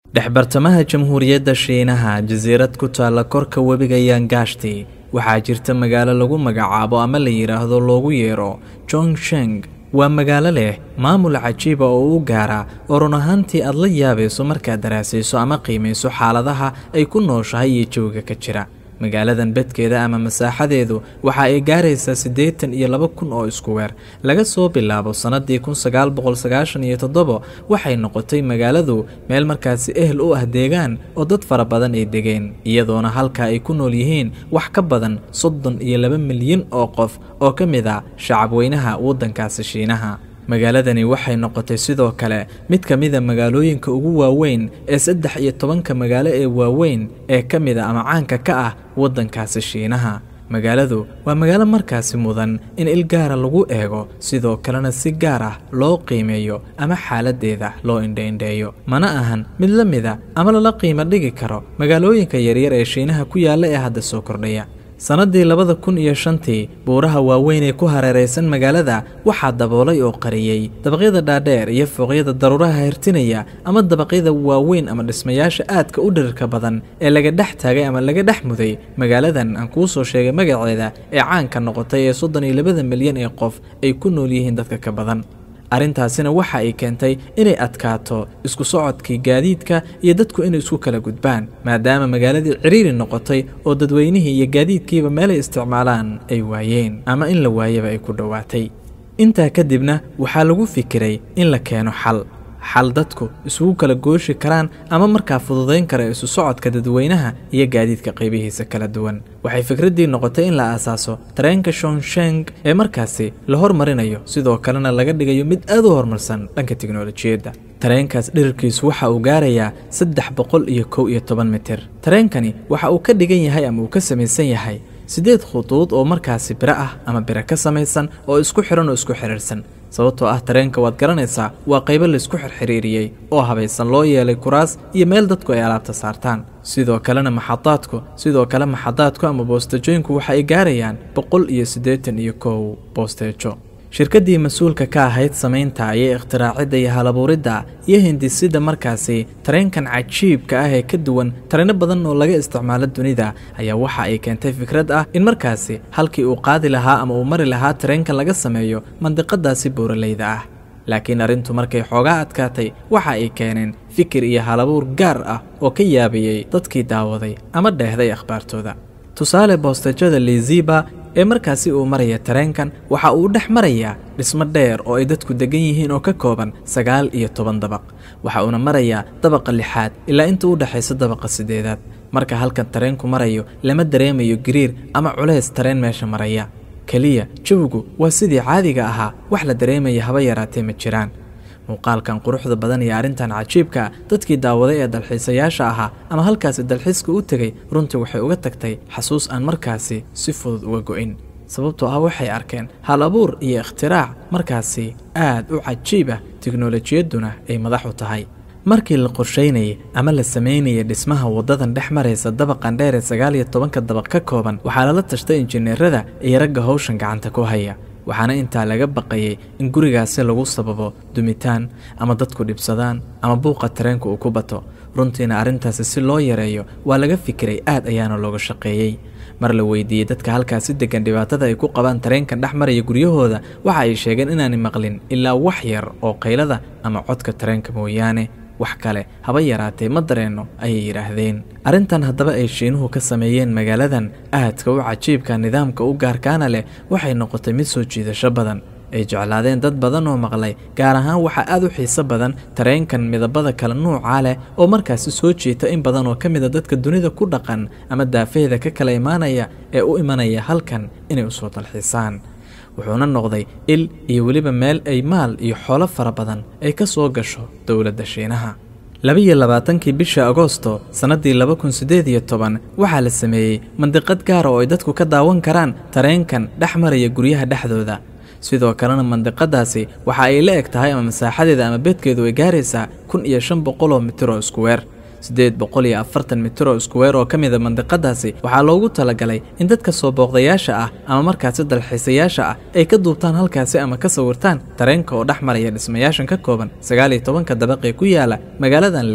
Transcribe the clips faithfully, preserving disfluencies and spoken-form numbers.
dhexbartamaha Jamhuuriyadda Shiinaha jasiirad ku taala korka webiga Yangaashti waxaa jirta magaalo lagu magacaabo ama la yiraahdo loogu yeero Zhongsheng. waa magaalo leh maamul cajiib ah oo u gaara oo run ahaantii aad la yaabayso markaad daraasayso ama qiimayso xaaladaha ay ku nooshahay iyo jawiga ka jira. magaaladan bedkeeda ama masaaxadeedu waxa ay gaaraysaa siddeetan iyo laba kun oo isku weer laga soo bilaabo sanadii kun sagaal boqol sagaashan iyo toddoba waxay noqotay magaaladu meel markaasi ehel u ah deegaan oo dad fara badan ay degeen iyadoona halka ay ku nool yihiin wax ka badan soddon iyo laba milyan oo qof oo ka mid ah shacab weynaha waddankaasi Shiinaha. magaaladani waxay noqotay sidoo kale mid ka mid ah magaalooyinka ugu waaweyn ee saddex iyo tobanka magaalo ee waaweyn ee ka mid ah ama caanka ka ah waddankaasi Shiinaha. magaaladu waa magaalo markaasi mudan in il gaar ah lagu eego sidoo kalena si gaar ah loo qiimeeyo ama xaaladeeda loo indheindheeyo mana ahan mid la mid ah ama lala qiimo dhigi karo magaalooyinka yaryar ee Shiinaha ku yaala ee hadda soo kordhaya. sanadii labada kun iyo shantii buuraha waaweyn ee ku hareeraysan magaalada waxaa daboolay oo qariyay dabaqyada dhaadheer iyo fooqyada daruuraha hirtinaya ama dabaqyada waaweyn ama dhismayaasha aadka u dhererka badan ee laga dhex taagay ama laga dhex muday magaaladan aan kuu soo sheegay magaceeda ee caanka noqotay ee soddon iyo laba milyan ee qof ay ku nool yihiin dadka ka badan. arrintaasina waxa ay keentay inay adkaato isku socodkii gaadiidka iyo dadku inay isku kala gudbaan maadaama magaaladii ciriiri noqotay oo dadweynihii iyo gaadiidkiiba meel ay isticmaalaan ay waayeen ama in la waayaba ay ku dhowaatay. intaa kadibna waxaa lagu fikiray in la keeno xal xal dadku isugu kala gooshi karaan ama markaa fududayn kara isu socodka dadweynaha iyo gaadiidka qaybihiisa kala duwan. waxay fikraddii noqotay in la aasaaso tareenka Zhongsheng ee markaasi la hormarinayo sidoo kalena laga dhigayo mid aad u horumarsan dhanka tiknoolajiyadda. tareenkaas dhererkiisu waxa uu gaarayaa saddex boqol iyo kow iyo toban mitir. tareenkani waxa uu ka dhigan yahay ama uu ka samaysan yahay sideed khutuud oo markaasi biro ah ama biro ka samaysan oo isku xiran oo isku xiriirsan. sababtoo ah tareenka waad garanaysaa waa qaybo la isku xirxiriiriyey oo habaysan loo yeelay kuraas iyo meel dadku ay alaabta saartaan. sidoo kalena maxadaadku sidoo kale maxadaadku ama boostejooyinku waxa ay gaarayaan boqol iyo siddeetan iyo kow boosteejo. shirkaddii mas-uulka ka ahayd samaynta iyo ikhtiraacida iyo halabuuridda iyo hindisida markaasi tareenkan cajiibka ah ee ka duwan tareeno badan oo laga isticmaalo dunida ayaa waxa ay keentay fikrad ah in markaasi halkii uu qaadi lahaa ama uu mari lahaa tareenkan laga sameeyo mandiqadaasi buuraleyda ah. laakiin arrintu markay xoogaa adkaatay waxa ay keeneen fikir iyo halabuur gaar ah oo ka yaabayey dadkii daawaday ama dheehday akhbaartooda. tusaale boostejada Liziba ee markaasi uu maraya tareenkan waxa uu dhex marayaa dhismo dheer oo ay dadku degan yihiin oo ka kooban sagaal iyo toban dabaq. waxa uuna marayaa dabaqa lixaad ilaa inta u dhaxaysa dabaqa sideedaad. marka halkan tareenku marayo lama dareemayo gariir ama culays tareen meesha maraya kaliya jawigu waa sidii caadiga ahaa wax la dareemaya haba yaraatee ma jiraan. muuqaalkan quruxda badan iyo arrintan cajiibka dadkii daawaday ee dalxiisayaasha ahaa ama halkaasi dalxiiska u tegay runtii waxay uga tagtay xasuus aan markaasi si fudud uga go'in sababtoo ah waxay arkeen hal abuur iyo ikhtirac markaasi aad u cajiib ah tiknoolajiyadduna ay madax u tahay. markii la qorsheynayay ama la sameynayay dhismaha wadadan dhex maraysa dabaqan dheer ee sagaal iyo tobanka dabaq ka kooban waxaa lala tashtay injineerada iyo ragga hawshan gacanta ku haya. waxaana intaa laga baqayay in gurigaasi lagu sababo dumitaan ama dadku dhibsadaan ama buuqa tareenka uu ku bato. runtiina arrintaasi si loo yareeyo waa laga fikiray aad ayaana looga shaqeeyey. mar la weydiiyey dadka halkaasi degan dhibaatada ay ku qabaan tareenkan dhex maraya guryahooda waxa ay sheegeen inaanay maqlin ilaa wax yar oo qaylada ama codka tareenka mooyaane wax kale haba yaraatee ma dareenno ayay yidhaahdeen. arrintan haddaba ay Shiinuhu ka sameeyeen magaaladan aadka u cajiibka nidaamka u gaarkaana leh waxay noqotay mid soo jiidasho badan ay jeclaadeen dad badan oo maqlay. gaar ahaan waxaa aad u xiiso badan tareenkan midabada kala nuuca leh oo markaasi soo jiita in badan oo ka mid a dadka dunida ku dhaqan ama daafeeda ka kala imaanaya ee u imanaya halkan inay u soo dalxiisaan. wuxuuna noqday il iyo weliba meel ay maal iyo xoolo fara badan ay ka soo gasho dowladda Shiinaha. laba iyo labaatankii bisha Agoosto sanadii laba kun siddeed iyo toban waxaa la sameeyey mandiqad gaar ah oo ay dadku ka daawan karaan tareenkan dhex maraya guryaha dhexdooda. sidoo kalena mandiqadaasi waxa ay la eg tahay ama masaaxadeeda ama beedkeedu ay gaaraysaa kun iyo shan boqol oo mitir oo isku weer. siddeed boqol iyo afartan mitir oo isku weer oo ka mid ah mandiqadaasi waxaa loogu talagalay in dadka soo booqdayaasha ah ama markaasi dalxiisayaasha ah ay ka duubtaan halkaasi ama ka sawirtaan tareenka oo dhex maraya dhismayaashan ka kooban sagaal iyo tobanka dabaq ee ku yaala magaaladan leh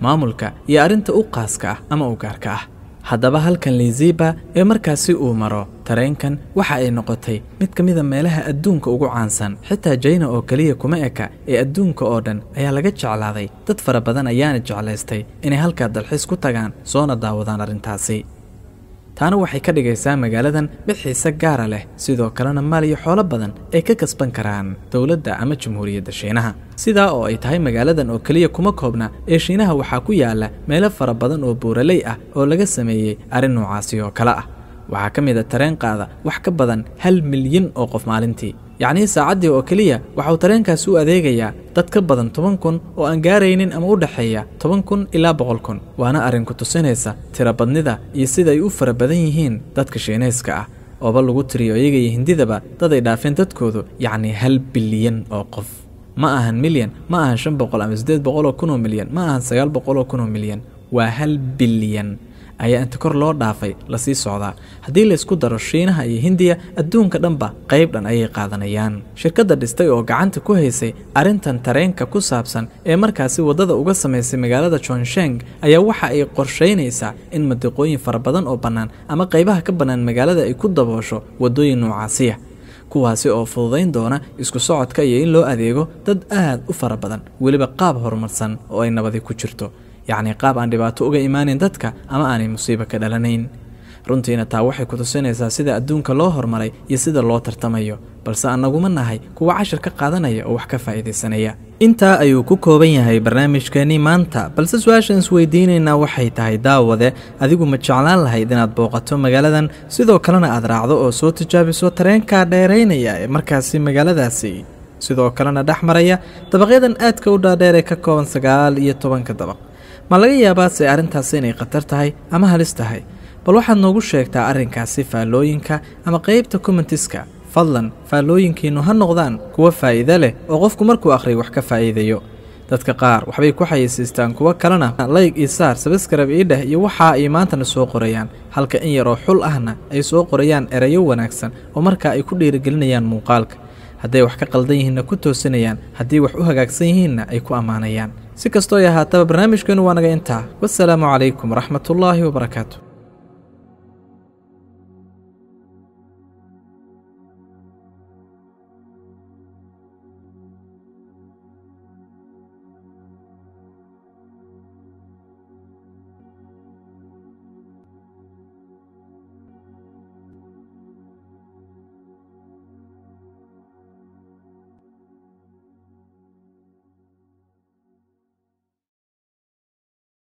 maamulka iyo arrinta u qaaska ah ama u gaarka ah. haddaba halkan Liziba ee markaasi uu maro tareenkan waxa ay noqotay mid ka mid ah meelaha adduunka ugu caansan. xitaa China oo kaliya kuma eka ee adduunka oo dhan ayaa laga jeclaaday. dad fara badan ayaana jeclaystay inay halka dalxiis ku tagaan soona daawadaan arrintaasi. taana waxay ka dhigaysaa magaaladan mid xiise gaar ah leh, sidoo kalena maal iyo xoolo badan ay ka kasban karaan dawladda ama jamhuuriyadda Shiinaha. sidaa oo ay tahay magaaladan oo kaliya kuma koobna ee Shiinaha waxaa ku yaala meelo fara badan oo buuraley ah oo laga sameeyay arrin noocaasi oo kala ah. waxaa ka mid ah tareen qaada wax ka badan hal milyan oo qof maalintii. yacni saacadii oo kaliya waxa uu tareenkaasi u adeegayaa dad ka badan toban kun oo aan gaaraynin ama u dhaxeeya toban kun ilaa boqol kun. waana arrin ku tusinaysa tira badnida iyo sida ay u fara badan yihiin dadka Shiinayska ah ooba lagu tiriyo iyaga iyo Hindidaba dad ay dhaafeen dadkoodu yacni hal bilyan oo qof. ma ahan milyan, ma ahan shan boqol ama siddeed boqol oo kun oo milyan, ma ahan sagaal boqol oo kun oo milyan, waa hal bilyan ayaa inta kor loo dhaafay la sii socdaa. haddii la isku daro Shiinaha iyo Hindiya adduunka dhanba qayb dhan ayay qaadanayaan. shirkadda dhistay oo gacanta ku haysay arrintan tareenka ku saabsan ee markaasi wadada uga samaysay magaalada Chongqing ayaa waxa ay qorsheynaysaa in madiqooyin fara badan oo bannaan ama qaybaha ka bannaan magaalada ay ku daboosho wadooyin noocaasiya, kuwaasi oo fududayn doona isku socodka iyo in loo adeego dad aad u fara badan, weliba qaab horumarsan oo ay nabadi ku jirto. yacni qaab aan dhibaato uga imaanin dadka ama aanay musiibo ka dhalanayn. runtiina taa waxay ku tusinaysaa sida adduunka loo hormaray iyo sida loo tartamayo, balse annaguma nahay kuwa cashar ka qaadanaya oo wax ka faa'iidaysanaya. intaa ayuu ku kooban yahay barnaamijkeennii maanta, balse su-aashaan isweydiinaynaa waxay tahay daawade, adigu ma jeclaan lahayd inaad booqato magaaladan sidoo kalena aad raacdo oo soo tijaabiso tareenkaa dheeraynaya ee markaasi magaaladaasi, sidoo kalena dhex maraya dabaqyadan aadka u dhaadheer ee ka kooban sagaal iyo tobanka dabaq? ma laga yaabaa se arrintaasi inay khatar tahay ama halis tahay? bal waxaad noogu sheegtaa arrinkaasi faallooyinka ama qaybta commentiska. fadlan faallooyinkiinnu ha noqdaan kuwa faa'iido leh oo qofku markuu akhriyo wax ka faa'iidayo. dadka qaar waxbay ku xayeysiistaan, kuwa kalena like iyo saar, subscribe iyo dheh iyo waxa ay maantana soo qorayaan, halka in yaroo xul ahna ay soo qorayaan erayo wanaagsan oo markaa ay ku dhiirigelinayaan muuqaalka. hadday wax ka qaldan yihiinna ku toosinayaan, haddii wax u hagaagsan yihiinna ay ku ammaanayaan. si kastoo ay ahaataba barnaamijkeenu waa naga intaa. wassalaamu calaykum waraxmatullaahi wabarakaatu.